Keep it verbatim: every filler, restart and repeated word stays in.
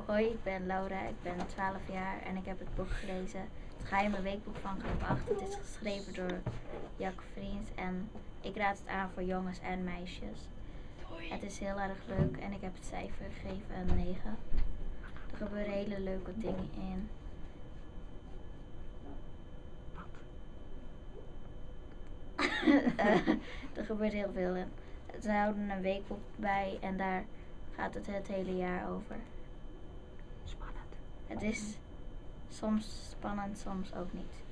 Hoi, ik ben Laura, ik ben twaalf jaar en ik heb het boek gelezen. Het geheime weekboek van groep acht. Het is geschreven door Jack Vriends en ik raad het aan voor jongens en meisjes. Het is heel erg leuk en ik heb het cijfer gegeven een negen. Er gebeuren hele leuke dingen in. uh, er gebeurt heel veel in. Ze houden een weekboek bij en daar gaat het het hele jaar over. Spannend. Het is soms spannend, soms ook niet.